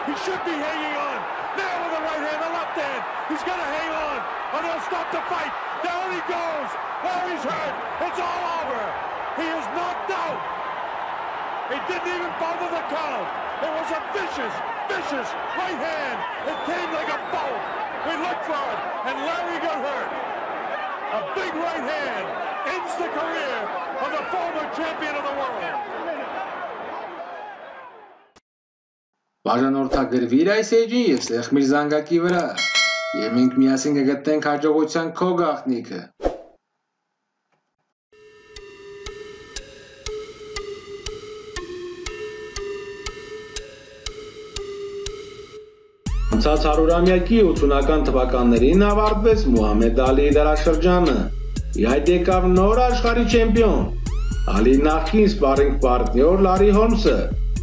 He should be hanging on. Now with the right hand, the left hand. He's going to hang on, or they'll stop the fight. Down he goes. Larry's hurt. It's all over. He is knocked out. He didn't even bother the count. It was a vicious right hand. It came like a bolt. We looked for it, and Larry got hurt. A big right hand ends the career of the former champion of the world. Բաժանորդագրվիր այս էջին և սեղմիր զանգակի վրա, և մենք միասին կգտնենք հաջողության քո գաղտնիքը։ Անցած 100-ամյակի 80-ական թվականներին ավարտվեց Մուհամեդ Ալիի դարաշրջանը, ի հայտ եկավ նոր աշխարհի չեմպիոն, Ալիի նախկին սպարինգ պարտնյոր Լարի Հոլմսը։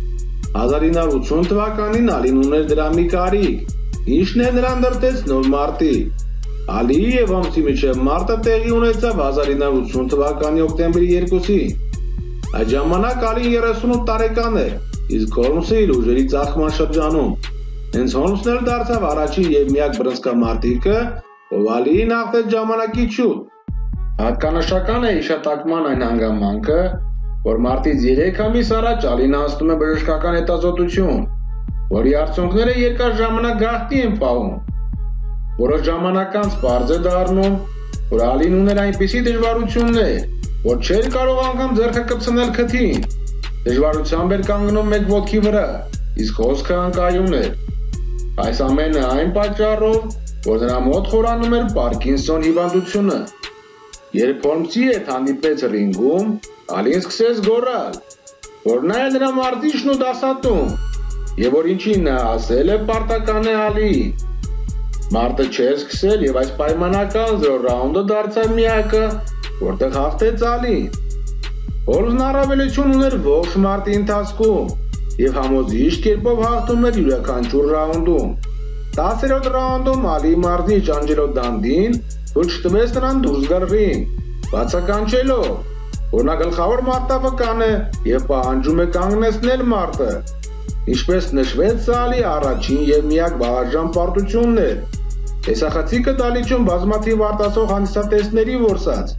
1980 թվականին Ալին ուներ դրա մի կարիք, ինչն է նրան դրդեց նոր մարտի։ Ալիի և Հոլմսի միջև մարտը տեղի ունեցավ 1980 թվականի օկտեմբերի 2-ին։ Այդ ժամանակ Ալին 38 տարեկան էր, իսկ Հոլմսը իր ուժերի ծաղկման շրջանում։ Հենց Հոլմսն էլ դարձավ առաջին և միակ բռնցքամարտիկը, ով Ալիին հաղթեց ժամանակի շուտ։ Հատկանշական է հիշատակման այն հանգամանքը, որ մարտից 3 ամիս առաջ Ալին անցնում է բժշկական հետազոտություն, որի արդյունքները երկար ժամանակ գաղտնի են պահում։ Որոշ ժամանակ անց պարզ է դառնում, որ Ալին ուներ այնպիսի դժվարություններ, որ չէր կարող անգամ ձեռքը կպցնել քթին։ Դժվարությամբ էր կանգնում մեկ ոտքի վրա, իսկ հոսքը անկայուն էր։ Այս ամենը այն պատճառով, որ նրա մոտ խորանում էր Պարկինսոն հիվանդությունը։ Երբ Հոլմսի հետ հանդիպեց ռինգում, Ալին սկսեց գոռալ, որ նա է նրա մարտիչն ու դասատուն, և որ ինչին նա ասել է պարտական է Ալիին։ Մարտը չէր սկսել և այս պայմանական 0 ռաունդը դարձավ միակը, որտեղ հաղթեց Ալին։ Հոլմսն առավելություն ուներ ողջ մարտի ընթացքում և համոզիչ կերպով հաղթում էր յուրաքանչյուր ռաունդում։ 10-րդ ռաունդում Ալիի մարզիչ Անջելո Դանդին թույլ չտվեց նրան դուրս գալ ռինգ, բացականչելով, որ նա գլխավոր մարտավկան է և պահանջում է կանգնեցնել մարտը։ Ինչպես նշվեց, սա Ալիի առաջին և միակ բաղարժան պարտությունն էր։ Տեսախցիկը դալիճում բազմաթիվ արտասող հանդիսատեսների որսած։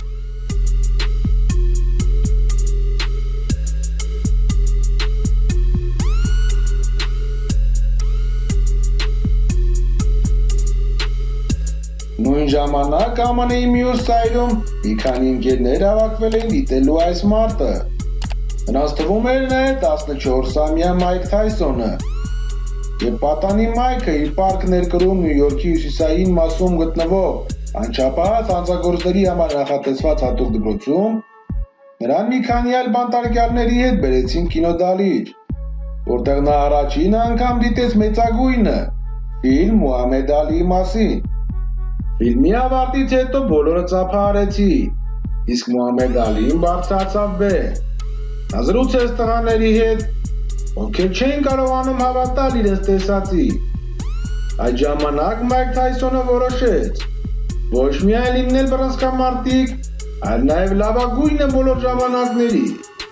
Նույն ժամանակ ԱՄՆ-ի մյուս ծայրում մի քանի ընկերներ հավաքվել էին դիտելու այս մարտը։ Նրանց թվում էր նաև 14-ամյա Մայք Թայսոնը։ Եվ պատանի Մայքը իր պարկ ներկրում Նյու Յորքի հյուսիսային մասում գտնվող անչափահաս հանցագործների համար նախատեսված հատուկ դպրոցում նրան մի քանի այլ բանտարկյալների հետ բերեցին կինոդալիճ, որտեղ նա առաջին անգամ դիտեց մեծագույնը ֆիլմ Մուհամեդ Ալիի մասին։ Ֆիլմի ավարտից հետո բոլորը ծափահարեցի, իսկ Մուհամեդ Ալիին բարձրացավ բեմ։ Նա զրուցեց տղաների հետ, ովքեր չէին կարողանում հավատալ իրենց տեսածի։ Այդ ժամանակ Մայք Թայսոնը որոշեց ոչ միայն լինել բռնցքամարտիկ, այլ նաև լավագույնը բոլոր ժամանակների։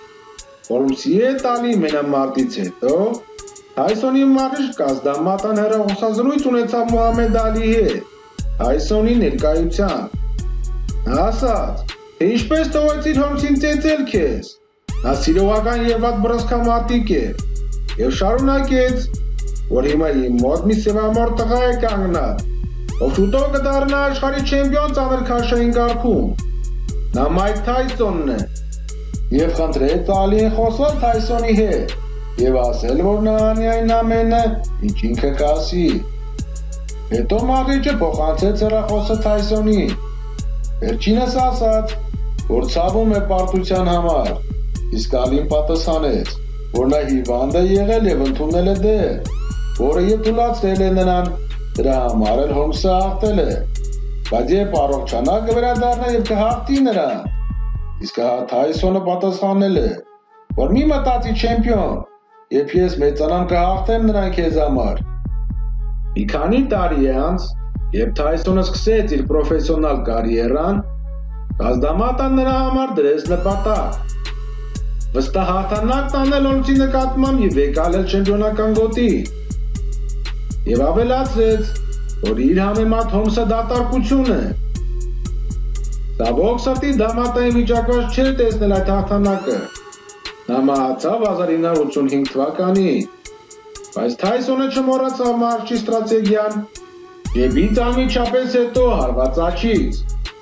Հոլմսի հետ Ալիի մենամարտից հետո Թայսոնի մարզիչ Կազդամատան հեռախոսազրույց ունեցավ Մուհամեդ Ալիի հետ։ Թայսոնի ներկայությամբ։ Նա ասաց, թե ինչպես թողեցիր Հոլմսին ծեծել քեզ։ Նա սիրողական և վատ բռնցքամարտիկ է, և շարունակեց, որ հիմա իմ մոտ մի սևամորթ տղա է կանգնած, ով շուտով կդառնա աշխարհի չեմպիոն ծանրքաշային կարգում։ Նա Մայք Թայսոնն է։ Եվ խնդրեց Ալիին խոսել Թայսոնի հետ և ասել, որ նա անի այն ամենը, ինչ ինքը կասի։ Հետո մարզիչը փոխանցեց հեռախոսը Թայսոնին։ Վերջինս ասաց, որ ցավում է պարտության համար, իսկ Ալին պատասխանեց, որ նա հիվանդ է եղել և ընդունել է դեր, որը եթուլացրել է նրան, դրա համար էլ Հոլմսը հաղթել է, բայց երբ առողջանա կվերադառնա և կհաղթի նրան։ Իսկ Թայսոնը պատասխանել է, որ մի մտածի չեմպիոն, երբ ես մեծանամ կհաղթեմ նրան քեզ համար։ Մի քանի տարի անց, երբ Թայսոնը սկսեց իր պրոֆեսիոնալ կարիերան, Կազդամատան նրա համար դրեց նպատակ վստահ հաղթանակ տանել Հոլմսի նկատմամբ և եկալել չեմպիոնական գոտի։ եւ ավելացրեց, որ իր համեմատ Հոմսը դատարկություն է։ Դա բոքսատի դամատային վիճակված չէր տեսնել այդ հաղթանակը։ Նա մահացավ 1985 թվականին, բայց Թայսոնը չմոռացավ մարզչի ստրատեգիան եւ ինձ անմիջապես հետո հարված աչքից։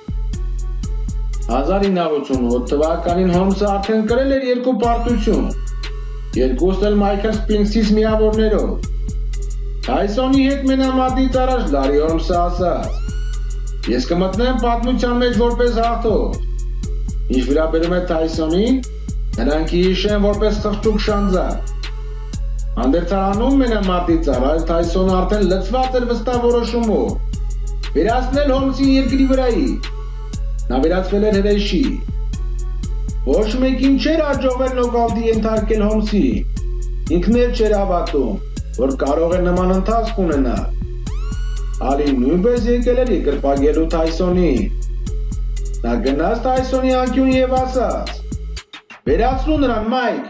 1988 թվականին Հոմսը արդեն կրել էր 2 պարտություն, երկուսն էլ Մայքլ Սփինքսից միավորներով։ Թայսոնի հետ մենամարտից առաջ Լարի Հոլմսը ասաց. «Ես կմտնեմ պատմության մեջ որպես հաղթող»։ Ինչ վերաբերում է Թայսոնին, նրանք հիշեն որպես խղճուկ շանձակ։ Հանդերձարանում մենամարտից առաջ Թայսոնը արդեն լցված էր վստահ որոշումով վերացնել Հոլմսին երկրի վրայի։ Նա վերածվել էր հրեշի։ Ոչ մեկին չէր հաջողվել նոկաուտի ենթարկել Հոլմսին։ Ինքն էլ չէր հավատում, որ կարող է նման ընթացք ունենալ։ Ալին նույնպես եկել էր երկրպագելու Թայսոնին։ Նա գնաց Թայսոնի անկյուն եւ ասաց. «Վերացրու նրան, Մայք»։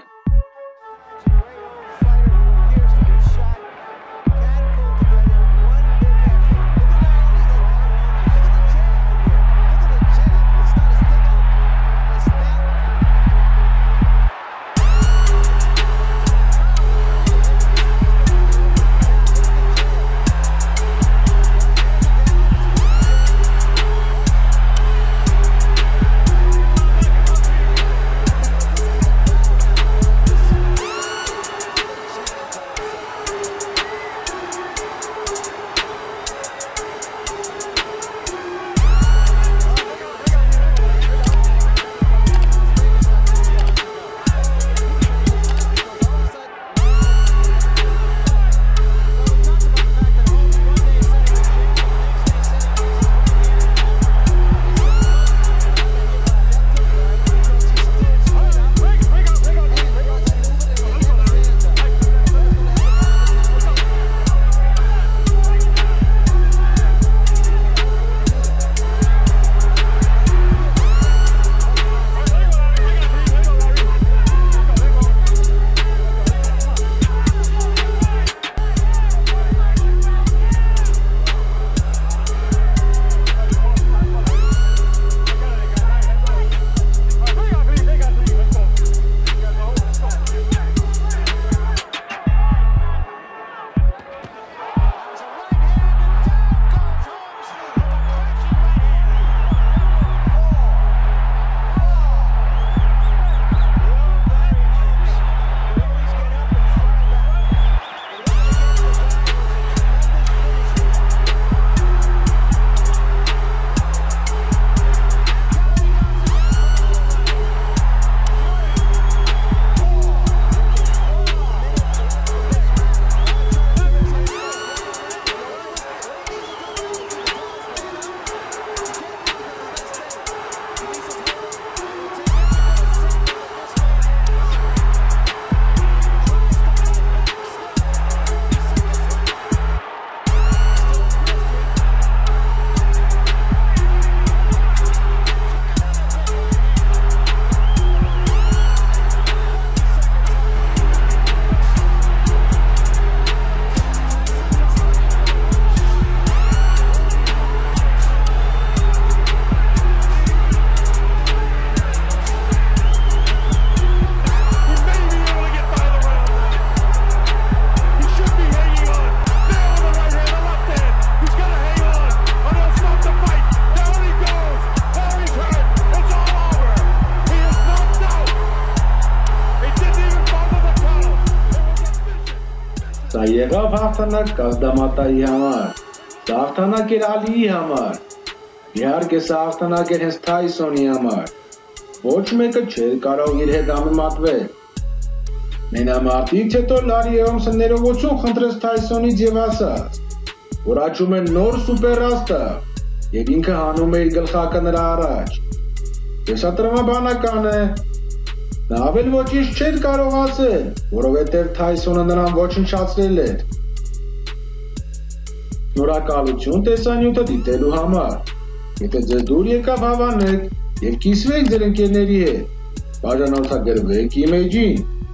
Սա եղավ հաղթանակ Կազդամատայի համար, սա հաղթանակ էր Ալիի համար, իհարկե սա հաղթանակ էր հենց Թայսոնի համար, ոչ մեկը չէր կարող իր հետ համեմատվել։ Մենամարտից հետո Լարի Հոլմսը ներողություն խնդրեց Թայսոնից եւ ասաց, որ աճում է նոր սուպերաստա եւ ինքը հանում է իր գլխակը նրա առաջ։ Սա տրամաբանական է։ Նա ավել ոչինչ չէր կարող ասել, որովհետև Թայսոնը նրան ոչնչացրել էր։ Շնորհակալություն տեսանյութը դիտելու համար։ Եթե ձեզ դուր եկավ հավանեք եւ կիսվեք ձեր ընկերների հետ, բաժանորդագրվեք իմեջին։